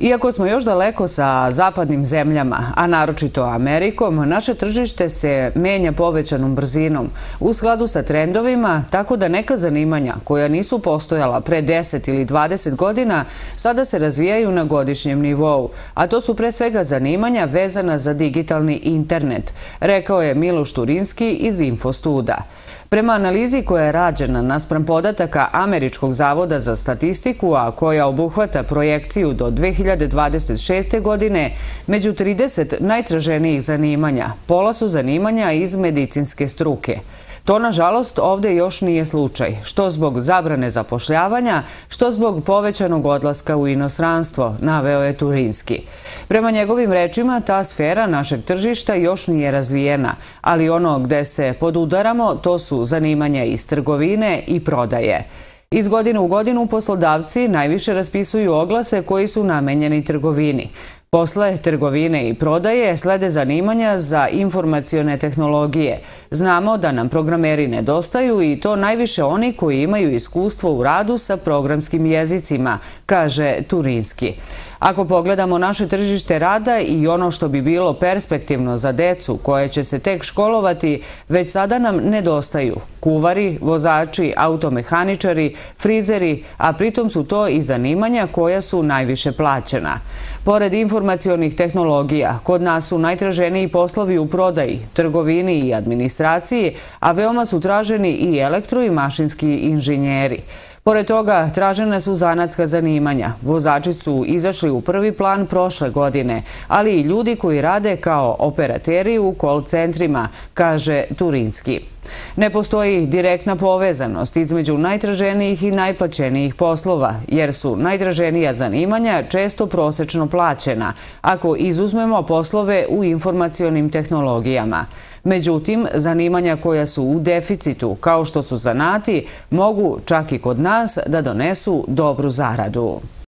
Iako smo još daleko sa zapadnim zemljama, a naročito Amerikom, naše tržište se menja povećanom brzinom u skladu sa trendovima, tako da neka zanimanja koja nisu postojala pre 10 ili 20 godina sada se razvijaju na godišnjem nivou, a to su pre svega zanimanja vezana za digitalni internet, rekao je Miloš Turinski iz Infostuda. Prema analizi koja je rađena naspram podataka Američkog zavoda za statistiku, a koja obuhvata projekciju do 2026. godine, među 30 najtraženijih zanimanja, pola su zanimanja iz medicinske struke. To, nažalost, ovde još nije slučaj, što zbog zabrane zapošljavanja, što zbog povećanog odlaska u inostranstvo, naveo je Turinski. Prema njegovim rečima, ta sfera našeg tržišta još nije razvijena, ali ono gde se podudaramo, to su zanimanja iz trgovine i prodaje. Iz godine u godinu poslodavci najviše raspisuju oglase koji su namenjeni trgovini. Posle trgovine i prodaje slede zanimanja za informacione tehnologije. Znamo da nam programeri nedostaju i to najviše oni koji imaju iskustvo u radu sa programskim jezicima, kaže Turinski. Ako pogledamo naše tržište rada i ono što bi bilo perspektivno za decu koje će se tek školovati, već sada nam nedostaju kuvari, vozači, automehaničari, frizeri, a pritom su to i zanimanja koja su najviše plaćena. Pored informacionih tehnologija, kod nas su najtraženiji poslovi u prodaji, trgovini i administraciji, a veoma su traženi i elektro- i mašinski inženjeri. Pored toga, tražena su zanatska zanimanja. Vozači su izašli u prvi plan prošle godine, ali i ljudi koji rade kao operateri u call centrima, kaže Turinski. Ne postoji direktna povezanost između najtraženijih i najplaćenijih poslova, jer su najtraženija zanimanja često prosečno plaćena, ako izuzmemo poslove u informacionim tehnologijama. Međutim, zanimanja koja su u deficitu, kao što su zanati, mogu čak i kod nas da donesu dobru zaradu.